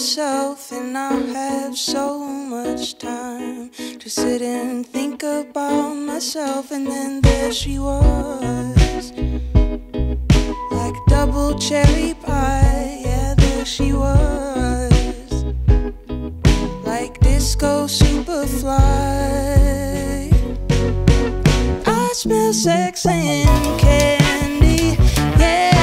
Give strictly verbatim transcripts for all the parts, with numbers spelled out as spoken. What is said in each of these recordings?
myself, and I'll have so much time to sit and think about myself. And then there she was, like double cherry pie. Yeah, there she was, like disco superfly. I smell sex and candy, yeah.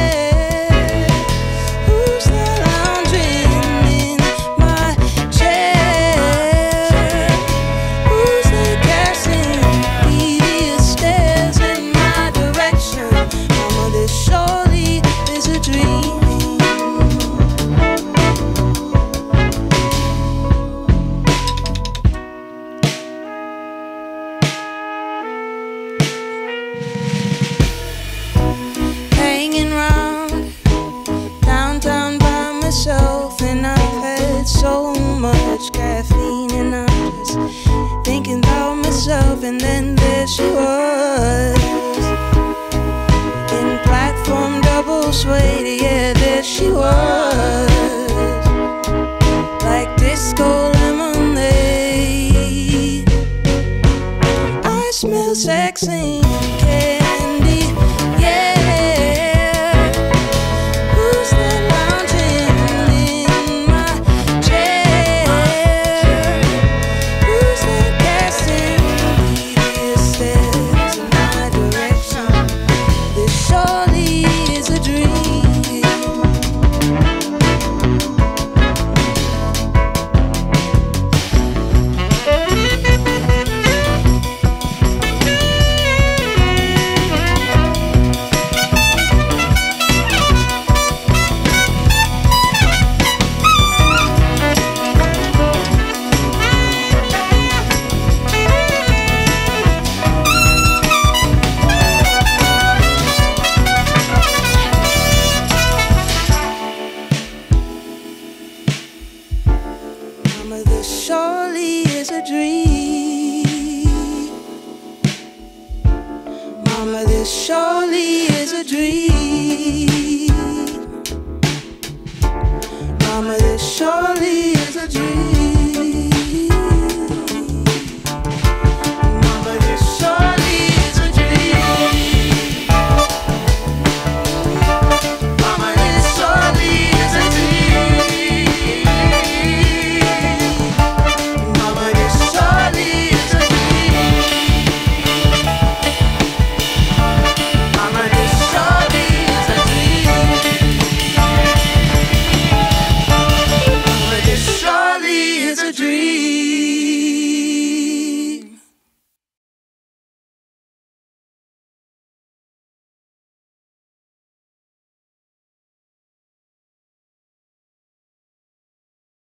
Who's that lounging in my chair? Who's that casting devious stares in my direction? Mama, this surely is a dream. And I've had so much caffeine, and I'm just thinking about myself. And then there she was, in platform double suede. Yeah, there she was, like disco lemonade. I smell sex and candy, yeah. Surely is a dream.